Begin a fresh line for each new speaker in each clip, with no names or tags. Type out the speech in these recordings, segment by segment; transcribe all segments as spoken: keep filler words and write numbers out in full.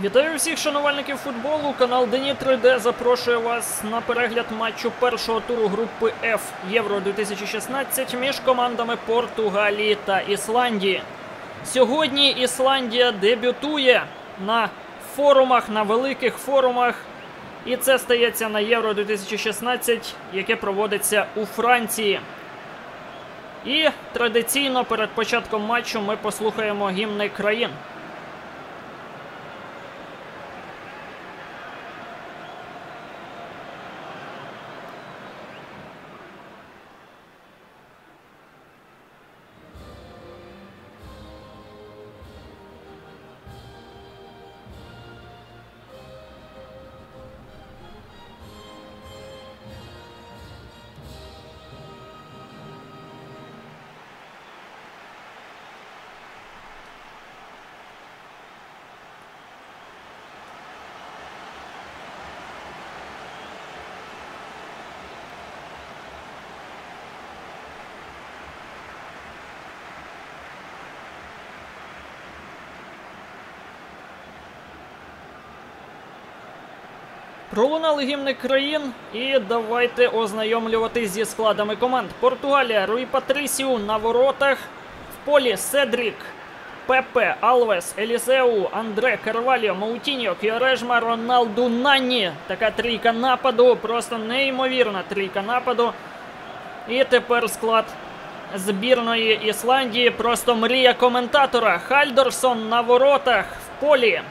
Вітаю всіх шанувальників футболу. Канал Дені три де запрошує вас на перегляд матчу першого туру групи F Євро дві тисячі шістнадцять між командами Португалії та Ісландії. Сьогодні Ісландія дебютує на форумах, на великих форумах. І це стається на Євро дві тисячі шістнадцять, яке проводиться у Франції. І традиційно перед початком матчу ми послухаємо гімни країн. Пролунали гімни країн, і давайте ознайомлюватись зі складами команд. Португалія, Руї Патрісіу на воротах, в полі Седрік, Пепе, Алвес, Елізеу, Андре, Карвальо, Моутіньо, Кьорежма, Роналду, Нанні. Така трійка нападу, просто неймовірна трійка нападу. І тепер склад збірної Ісландії, просто мрія коментатора. Хальдорсон на воротах, в полі.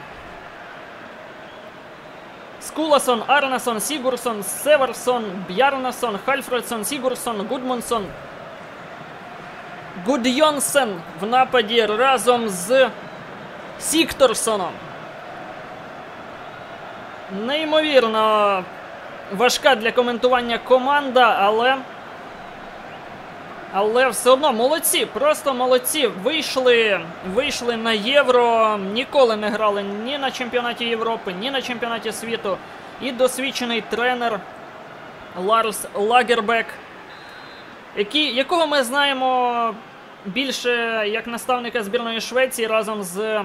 Скуласон, Арнасон, Сігурсон, Северсон, Бjarnason, Хальфредсон, Сігурсон, Гудмунсон, Гудйонсен в нападі разом з Сікторсоном. Неймовірно важка для коментування команда, але... Але все одно молодці, просто молодці. Вийшли, вийшли на Євро, ніколи не грали ні на чемпіонаті Європи, ні на чемпіонаті світу. І досвідчений тренер Ларс Лагербек, який, якого ми знаємо більше як наставника збірної Швеції разом з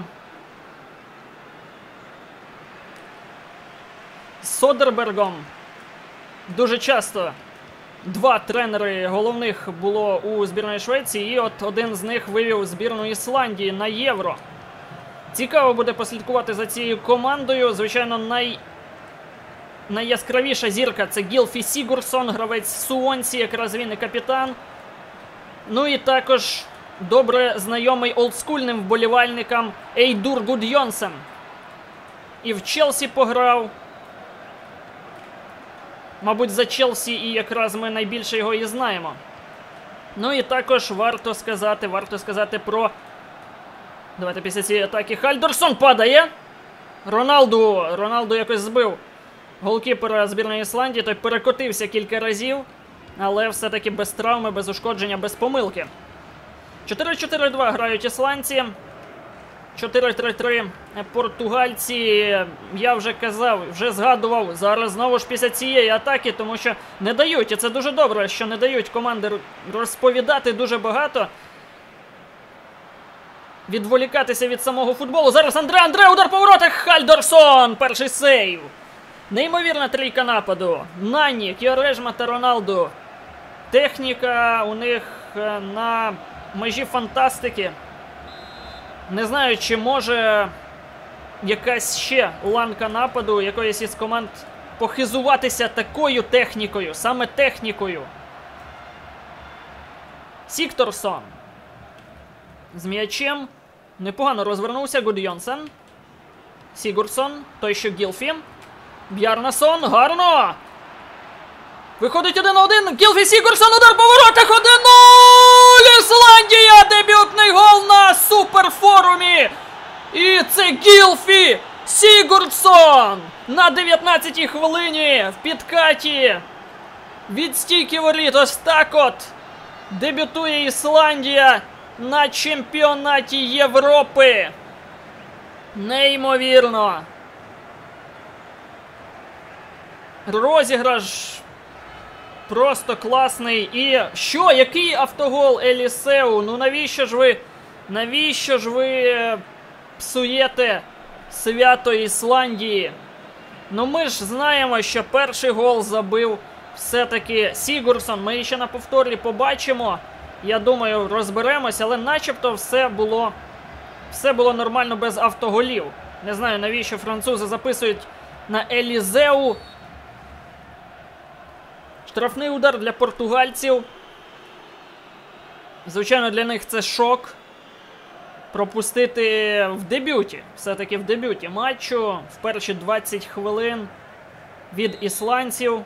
Содербергом. Дуже часто два тренери головних було у збірної Швеції, і от один з них вивів збірну Ісландії на Євро. Цікаво буде послідкувати за цією командою. Звичайно, най... найяскравіша зірка – це Гілфі Сігурсон, гравець Суонсі, якраз він і капітан. Ну і також добре знайомий олдскульним вболівальникам Ейдур Гудйонсен. І в Челсі пограв. Мабуть, за Челсі і якраз ми найбільше його і знаємо. Ну і також варто сказати, варто сказати про... Давайте після цієї атаки Хальдорсон падає. Роналду, Роналду якось збив голкіпера збірної Ісландії, той перекотився кілька разів, але все-таки без травми, без ушкодження, без помилки. чотири чотири два грають ісландці. чотири три три португальці. Я вже казав, вже згадував, зараз знову ж після цієї атаки, тому що не дають, і це дуже добре, що не дають команди розповідати дуже багато, відволікатися від самого футболу. Зараз Андре, Андре, удар по воротах, Хальдорсон, перший сейв. Неймовірна трійка нападу. Нанні, Кьорежма та Роналду. Техніка у них на межі фантастики. Не знаю, чи може якась ще ланка нападу, якоїсь із команд похизуватися такою технікою, саме технікою. Сікторсон з м'ячем. Непогано розвернувся Гудйонсен. Сігурсон, той що Гілфі. Бjarnason, гарно! Виходить один на один, Гілфі Сігурсон, удар по воротах, один нуль! Ісландія! Дебютний гол на суперфорумі! І це Гілфі Сігурсон! На дев'ятнадцятій хвилині в підкаті від стійки воріт. Ось так от дебютує Ісландія на чемпіонаті Європи. Неймовірно! Розіграш просто класний. І що? Який автогол Елізеу? Ну навіщо ж ви, навіщо ж ви псуєте свято Ісландії. Ну ми ж знаємо, що перший гол забив все-таки Сігурсон. Ми ще на повторі побачимо. Я думаю, розберемось, але начебто все було, все було нормально без автоголів. Не знаю, навіщо французи записують на Елізеу. Штрафний удар для португальців. Звичайно, для них це шок. Пропустити в дебюті, все-таки в дебюті матчу, в перші двадцять хвилин від ісландців.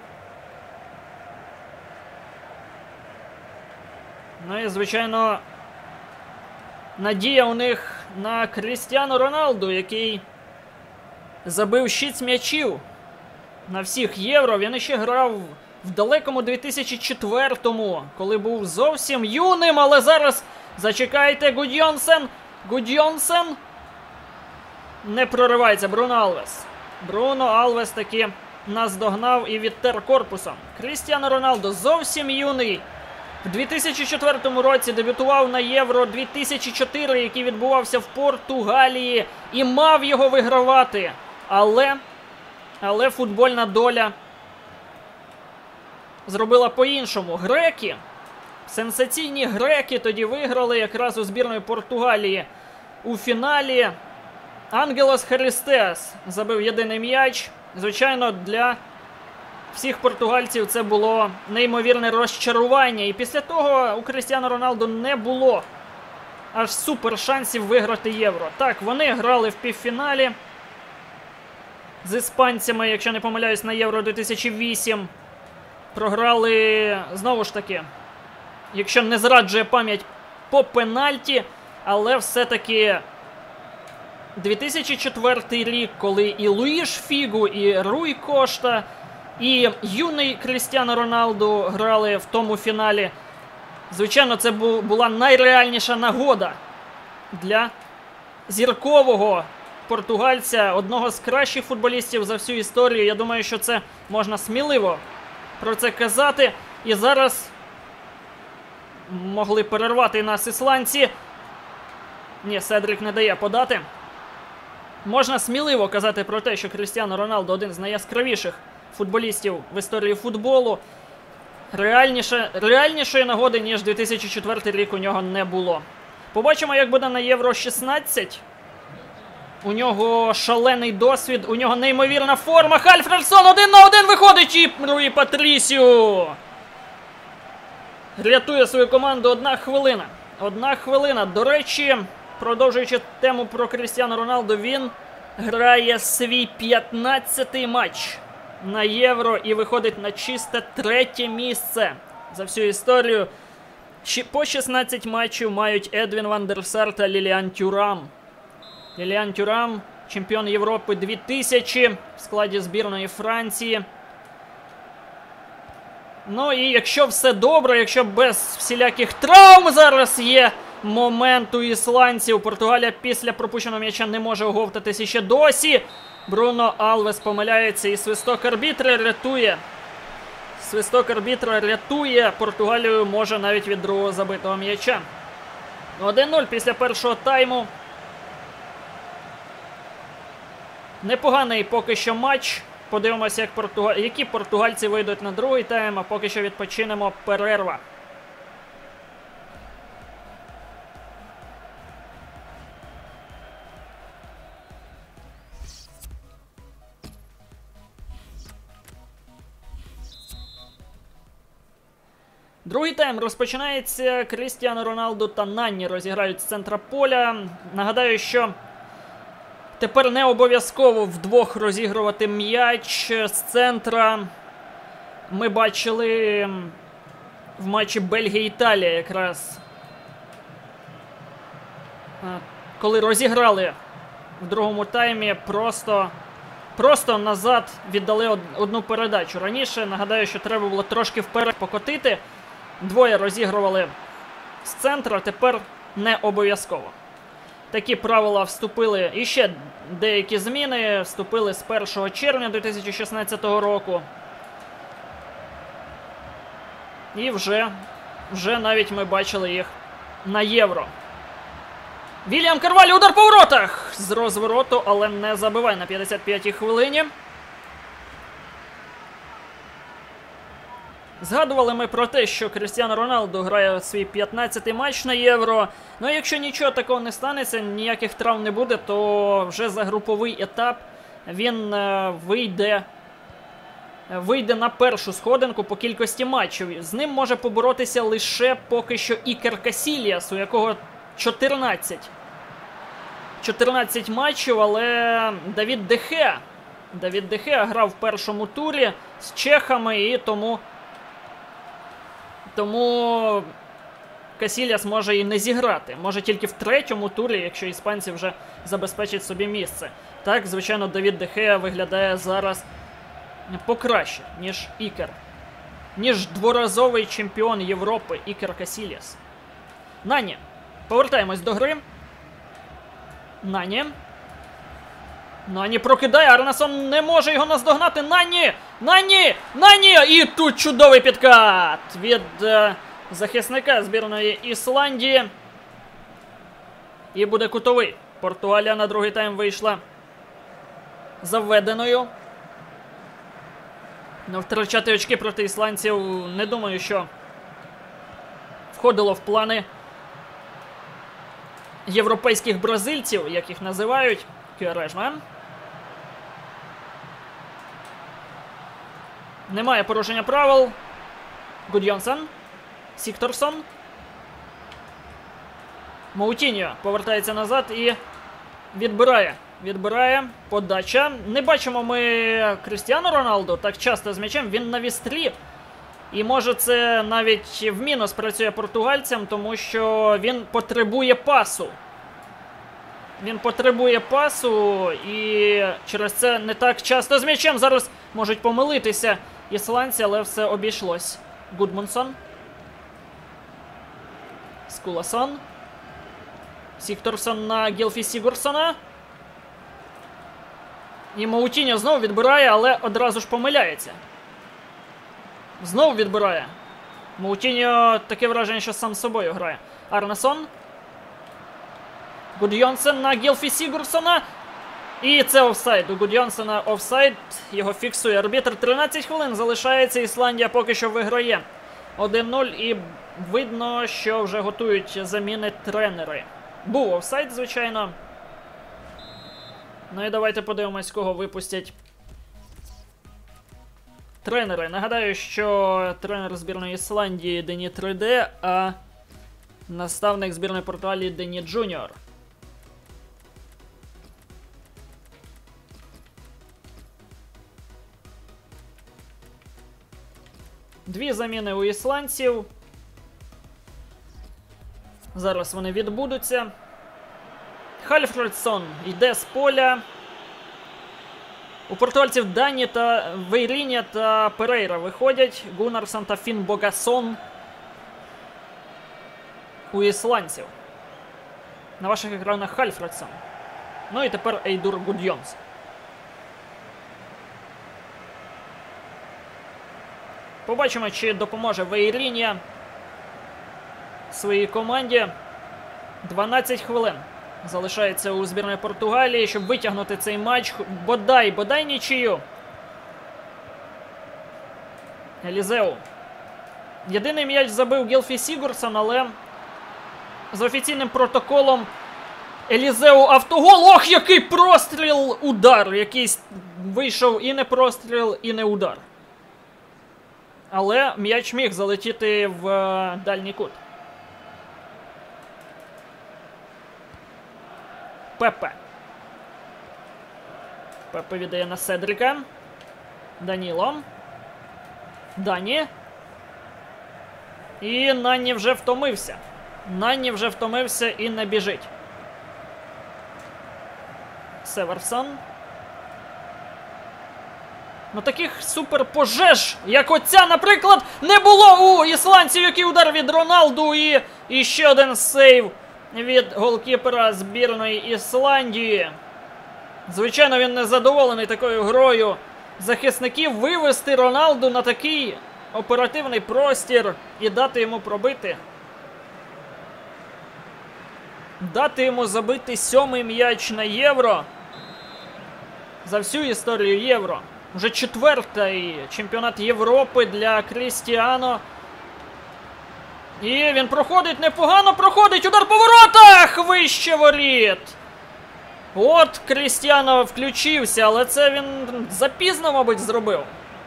Ну і, звичайно, надія у них на Крістіану Роналду, який забив шість м'ячів на всіх Євро. Він ще грав в далекому дві тисячі четвертому, коли був зовсім юним, але зараз, зачекайте, Гудьонсен, Гудьонсен не проривається, Бруно Алвес. Бруно Алвес таки наздогнав і відтер корпусом. Крістіану Роналду зовсім юний. В дві тисячі четвертому році дебютував на Євро дві тисячі чотири, який відбувався в Португалії, і мав його вигравати. Але, але футбольна доля зробила по-іншому. Греки, сенсаційні греки тоді виграли якраз у збірної Португалії. У фіналі Ангелос Христеас забив єдиний м'яч. Звичайно, для всіх португальців це було неймовірне розчарування. І після того у Крістіану Роналду не було аж супер шансів виграти Євро. Так, вони грали в півфіналі з іспанцями, якщо не помиляюсь, на Євро дві тисячі вісім. Програли, знову ж таки, якщо не зраджує пам'ять, по пенальті. Але все-таки дві тисячі четвертий рік, коли і Луїш Фігу, і Руй Кошта, і юний Крістіану Роналду грали в тому фіналі. Звичайно, це була найреальніша нагода для зіркового португальця, одного з кращих футболістів за всю історію. Я думаю, що це можна сміливо про це казати. І зараз могли перервати нас ісландці. Ні, Седрік не дає подати. Можна сміливо казати про те, що Крістіану Роналду один з найяскравіших футболістів в історії футболу. Реальніше, реальнішої нагоди, ніж дві тисячі четвертий рік у нього не було. Побачимо, як буде на Євро шістнадцять. У нього шалений досвід, у нього неймовірна форма. Хальфрельсон один на один виходить і Руї Патрісіо рятує свою команду. Одна хвилина. Одна хвилина. До речі, продовжуючи тему про Крістіану Роналду, він грає свій п'ятнадцятий матч на Євро і виходить на чисте третє місце за всю історію. По шістнадцять матчів мають Едвін Ван дер Сар та Ліліан Тюрам. Ліліан Тюрам, чемпіон Європи дві тисячі в складі збірної Франції. Ну і якщо все добре, якщо без всіляких травм зараз є момент у ісландців. Португалія після пропущеного м'яча не може оговтатись іще досі. Бруно Алвес помиляється і свисток арбітра рятує. Свисток арбітра рятує Португалію, може навіть від другого забитого м'яча. один нуль після першого тайму. Непоганий поки що матч. Подивимося, як португаль... які португальці вийдуть на другий тайм, а поки що відпочинемо. Перерва. Другий тайм розпочинається. Крістіану Роналду та Нанні розіграють з центра поля. Нагадаю, що тепер не обов'язково вдвох розігрувати м'яч з центра. Ми бачили в матчі Бельгія-Італія якраз, коли розіграли в другому таймі, просто, просто назад віддали одну передачу. Раніше, нагадаю, що треба було трошки вперед покотити. Двоє розігрували з центра, тепер не обов'язково. Такі правила вступили, і ще деякі зміни вступили з першого червня дві тисячі шістнадцятого року. І вже, вже навіть ми бачили їх на Євро. Вільям Карваль, удар по воротах! З розвороту, але не забиває на п'ятдесят п'ятій хвилині. Згадували ми про те, що Крістіано Роналдо грає свій п'ятнадцятий матч на Євро. Ну, якщо нічого такого не станеться, ніяких травм не буде, то вже за груповий етап він е, вийде, вийде на першу сходинку по кількості матчів. З ним може поборотися лише поки що Ікер Касільяс, у якого чотирнадцять. чотирнадцять матчів, але Давід де Геа. Давід де Геа грав в першому турі з чехами, і тому... Тому Касільяс може і не зіграти. Може тільки в третьому турі, якщо іспанці вже забезпечать собі місце. Так, звичайно, Давід де Геа виглядає зараз покраще, ніж Ікер. Ніж дворазовий чемпіон Європи Ікер Касільяс. Нані. Повертаємось до гри. Нані. Нані прокидає, Арнасон не може його наздогнати. Нані! Нані! Нані! І тут чудовий підкат від е, захисника збірної Ісландії. І буде кутовий. Португалія на другий тайм вийшла заведеною. Но втрачати очки проти ісландців, не думаю, що входило в плани європейських бразильців, як їх називають. Кюарежма. Немає порушення правил. Гудйонсен. Сікторсон. Моутіньо повертається назад і відбирає. Відбирає. Подача. Не бачимо ми Крістіано Роналдо так часто з м'ячем. Він на вістрі. І може це навіть в мінус працює португальцям, тому що він потребує пасу. Він потребує пасу, і через це не так часто з м'ячем. Зараз можуть помилитися ісландці, але все обійшлось. Гудмунсон. Скуласон. Сікторсон на Гілфі Сігурсона. І Моутіньо знову відбирає, але одразу ж помиляється. Знову відбирає. Моутіньо таке враження, що сам з собою грає. Арнасон. Гудйонсен на Гілфі Сігурсона. І це офсайд. У Гудйонсена офсайд. Його фіксує арбітр. тринадцять хвилин залишається. Ісландія поки що виграє один нуль. І видно, що вже готують заміни тренери. Був офсайд, звичайно. Ну і давайте подивимось, кого випустять тренери. Нагадаю, що тренер збірної Ісландії Дені три де, а наставник збірної Португалії Дені Джуніор. Дві заміни у ісландців. Зараз вони відбудуться. Хальфредсон йде з поля. У португальців Дані та Вейріня та Перейра виходять. Гуннарсон та Фін Богасон у ісландців. На ваших екранах Хальфредсон. Ну і тепер Ейдур Гудйонс. Побачимо, чи допоможе Вейріння своїй команді. дванадцять хвилин залишається у збірної Португалії, щоб витягнути цей матч. Бодай, бодай нічию. Елізеу. Єдиний м'яч забив Гілфі Сігурсон, але за офіційним протоколом Елізеу автогол. Ох, який простріл! Удар! Якийсь вийшов і не простріл, і не удар. Але м'яч міг залетіти в дальній кут. Пепе. Пепе віддає на Седріка. Даніло. Дані. І Нанні вже втомився. Нанні вже втомився і не біжить. Северсон. Ну таких суперпожеж, як оця, наприклад, не було у ісландців. Який удар від Роналду і, і ще один сейв від голкіпера збірної Ісландії. Звичайно, він не задоволений такою грою захисників. Вивести Роналду на такий оперативний простір і дати йому пробити. дати йому забити сьомий м'яч на Євро за всю історію Євро. Вже четвертий чемпіонат Європи для Крістіано. І він проходить, непогано проходить, удар по воротах, вище воріт. От Крістіано включився, але це він запізно, мабуть, зробив.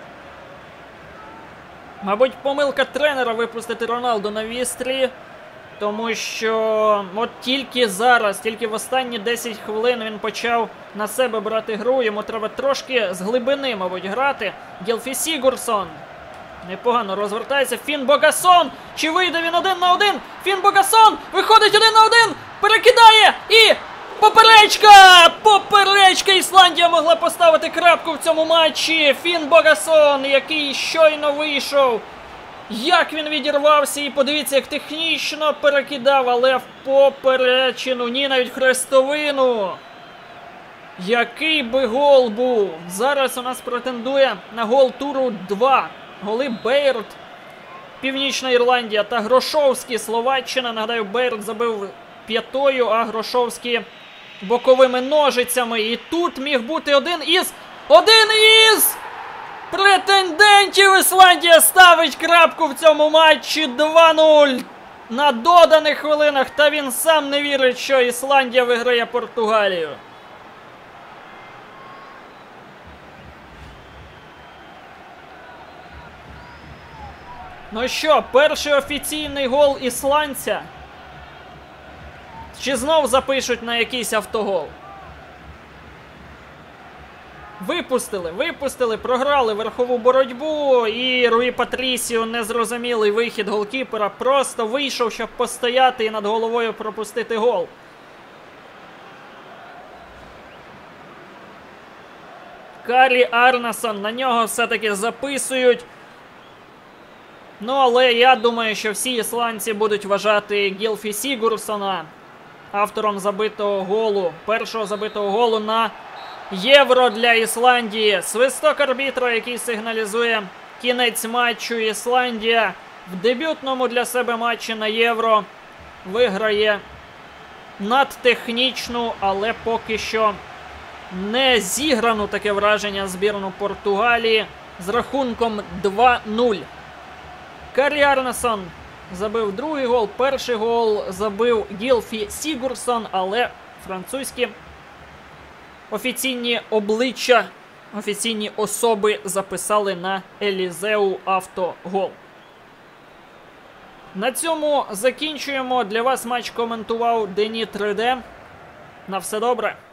Мабуть, помилка тренера випустити Роналду на вістрі, тому що от тільки зараз, тільки в останні десять хвилин він почав на себе брати гру, йому треба трошки з глибини, мабуть, грати. Гілфі Сігурсон непогано розвертається, Фін Богасон, чи вийде він один на один? Фін Богасон виходить один на один, перекидає і... Поперечка! Поперечка! Ісландія могла поставити крапку в цьому матчі. Фін Богасон, який щойно вийшов. Як він відірвався і подивіться, як технічно перекидав, але в поперечину, ні, навіть хрестовину. Який би гол був. Зараз у нас претендує на гол туру два. Голи Бейрут, Північна Ірландія та Грошовський, Словаччина. Нагадаю, Бейрут забив п'ятою, а Грошовський боковими ножицями. І тут міг бути один із... Один із претендентів! Ісландія ставить крапку в цьому матчі два нуль на доданих хвилинах. Та він сам не вірить, що Ісландія виграє Португалію. Ну що, перший офіційний гол ісландця. Чи знов запишуть на якийсь автогол? Випустили, випустили, програли верхову боротьбу. І Руї Патрісіо, незрозумілий вихід голкіпера, просто вийшов, щоб постояти і над головою пропустити гол. Карі Арнасон, на нього все-таки записують. Ну, але я думаю, що всі ісландці будуть вважати Гілфі Сігурсона автором забитого голу, першого забитого голу на Євро для Ісландії. Свисток арбітра, який сигналізує кінець матчу. Ісландія в дебютному для себе матчі на Євро виграє надтехнічну, але поки що не зіграну, таке враження, збірну Португалії з рахунком два нуль. Карі Арнасон забив другий гол, перший гол забив Гілфі Сігурсон, але французькі офіційні обличчя, офіційні особи записали на Елізеу автогол. На цьому закінчуємо. Для вас матч коментував Дені три де. На все добре.